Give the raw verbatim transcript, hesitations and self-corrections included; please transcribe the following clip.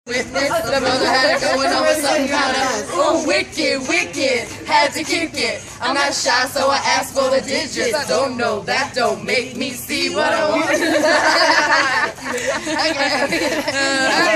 Witness, the brother had it going on with something kind of oh, wicked, wicked, had to kick it. I'm not shy, so I asked for the digits. I don't know, that don't make me see what I want.